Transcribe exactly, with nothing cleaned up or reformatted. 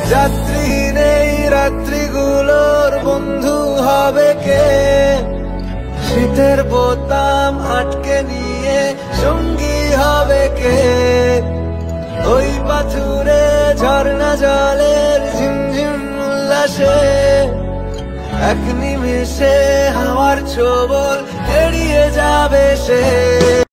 যাত্রীহীন এই রাত্রিগুলোর বন্ধু হবে কে? শীতের বোতাম আটকে নিয়ে সঙ্গী হবে কে? ওই পাথুরে ঝর্ণা জলের ঝিমঝিম উল্লাসে এক নিমেষে হাওয়ার ছোবল এড়িয়ে যাবে সে।